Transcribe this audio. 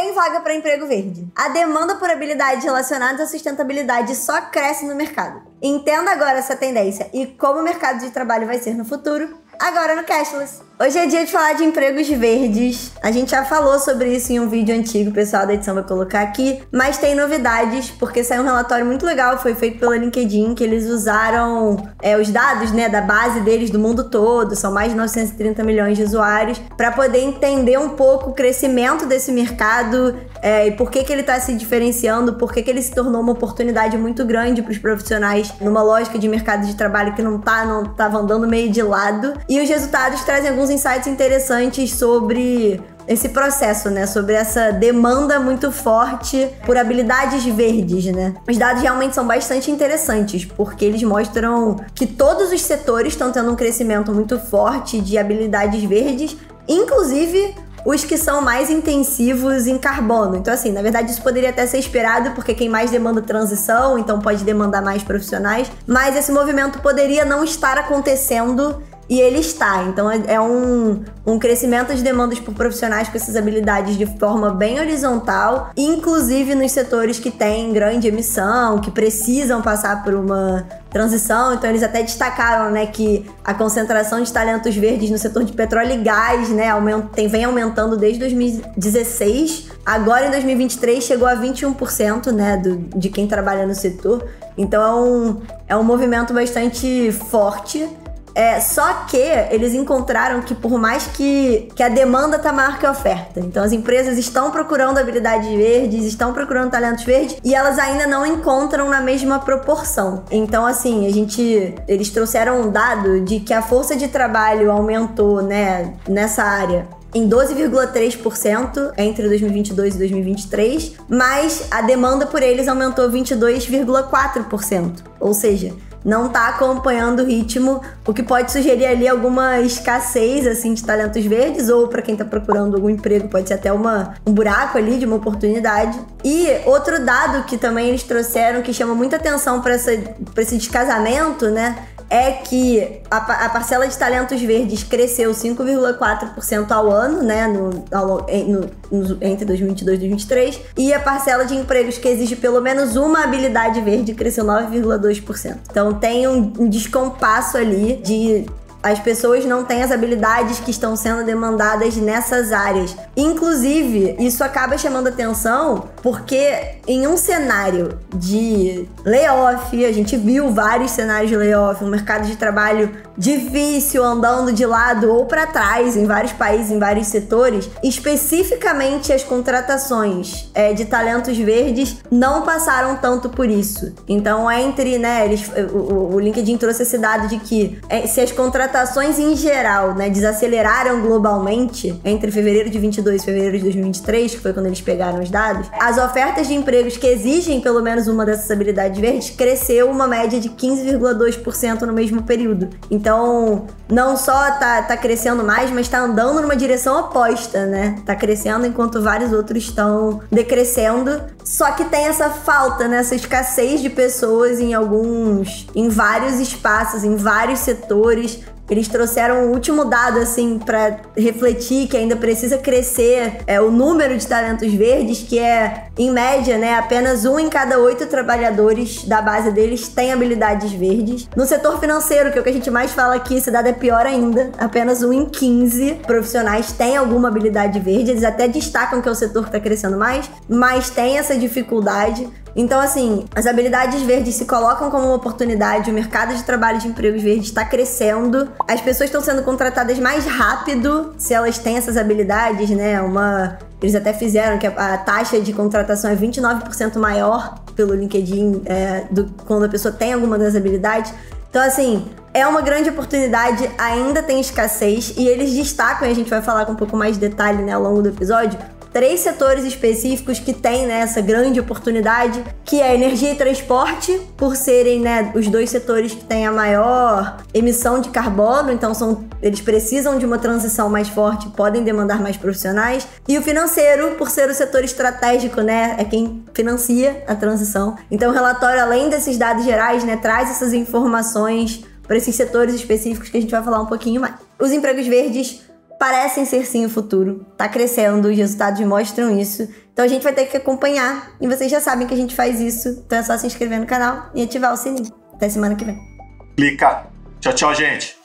Tem vaga para emprego verde. A demanda por habilidades relacionadas à sustentabilidade só cresce no mercado. Entenda agora essa tendência e como o mercado de trabalho vai ser no futuro, agora no Cashless. Hoje é dia de falar de empregos verdes. A gente já falou sobre isso em um vídeo antigo, o pessoal da edição vai colocar aqui, mas tem novidades, porque saiu um relatório muito legal, foi feito pela LinkedIn, que eles usaram os dados, né, da base deles do mundo todo, são mais de 930 milhões de usuários, para poder entender um pouco o crescimento desse mercado e por que ele está se diferenciando, por que ele se tornou uma oportunidade muito grande para os profissionais numa lógica de mercado de trabalho que não estava andando meio de lado. E os resultados trazem alguns insights interessantes sobre esse processo, né? Sobre essa demanda muito forte por habilidades verdes, né? Os dados realmente são bastante interessantes, porque eles mostram que todos os setores estão tendo um crescimento muito forte de habilidades verdes, inclusive os que são mais intensivos em carbono. Então, assim, na verdade isso poderia até ser esperado, porque quem mais demanda transição, então pode demandar mais profissionais, mas esse movimento poderia não estar acontecendo e ele está. Então é um crescimento de demandas por profissionais com essas habilidades de forma bem horizontal, inclusive nos setores que têm grande emissão, que precisam passar por uma transição. Então eles até destacaram, né, que a concentração de talentos verdes no setor de petróleo e gás, né, vem aumentando desde 2016. Agora em 2023 chegou a 21%, né, de quem trabalha no setor. Então é um movimento bastante forte. Só que eles encontraram que por mais que a demanda tá maior que a oferta, então as empresas estão procurando habilidades verdes, estão procurando talentos verdes e elas ainda não encontram na mesma proporção. Então assim, eles trouxeram um dado de que a força de trabalho aumentou, né, nessa área em 12,3% entre 2022 e 2023, mas a demanda por eles aumentou 22,4%, ou seja, não está acompanhando o ritmo, o que pode sugerir ali alguma escassez assim, de talentos verdes, ou para quem está procurando algum emprego, pode ser até um buraco ali de uma oportunidade. E outro dado que também eles trouxeram, que chama muita atenção para esse descasamento, né, é que a parcela de talentos verdes cresceu 5,4% ao ano, né, entre 2022 e 2023, e a parcela de empregos que exige pelo menos uma habilidade verde cresceu 9,2%. Então tem um descompasso ali de as pessoas não têm as habilidades que estão sendo demandadas nessas áreas. Inclusive, isso acaba chamando atenção porque em um cenário de layoff, a gente viu vários cenários de layoff, um mercado de trabalho difícil, andando de lado ou para trás em vários países, em vários setores, especificamente as contratações de talentos verdes não passaram tanto por isso. Então, né, o LinkedIn trouxe esse dado de que se as contratações em geral, né, desaceleraram globalmente entre fevereiro de 22 e fevereiro de 2023, que foi quando eles pegaram os dados, as ofertas de empregos que exigem pelo menos uma dessas habilidades verdes cresceu uma média de 15,2% no mesmo período. Então, não só tá crescendo mais, mas tá andando numa direção oposta, né? Tá crescendo enquanto vários outros estão decrescendo. Só que tem essa falta, né? Essa escassez de pessoas em vários espaços, em vários setores. Eles trouxeram o último dado, assim, para refletir que ainda precisa crescer o número de talentos verdes, que é, em média, né, apenas 1 em cada 8 trabalhadores da base deles tem habilidades verdes. No setor financeiro, que é o que a gente mais fala aqui, esse dado é pior ainda. Apenas 1 em 15 profissionais tem alguma habilidade verde. Eles até destacam que é o setor que está crescendo mais, mas tem essa dificuldade. Então, assim, as habilidades verdes se colocam como uma oportunidade, o mercado de trabalho de empregos verdes está crescendo, as pessoas estão sendo contratadas mais rápido se elas têm essas habilidades, né? Eles até fizeram que a taxa de contratação é 29% maior pelo LinkedIn quando a pessoa tem alguma das habilidades. Então, assim, é uma grande oportunidade, ainda tem escassez, e eles destacam, e a gente vai falar com um pouco mais de detalhe, né, ao longo do episódio, 3 setores específicos que têm, né, essa grande oportunidade, que é energia e transporte, por serem, né, os 2 setores que têm a maior emissão de carbono, então eles precisam de uma transição mais forte, podem demandar mais profissionais, e o financeiro, por ser o setor estratégico, né, é quem financia a transição. Então o relatório, além desses dados gerais, né, traz essas informações para esses setores específicos que a gente vai falar um pouquinho mais. Os empregos verdes parecem ser sim o futuro. Tá crescendo, os resultados mostram isso. Então a gente vai ter que acompanhar. E vocês já sabem que a gente faz isso. Então é só se inscrever no canal e ativar o sininho. Até semana que vem. Clica. Tchau, tchau, gente.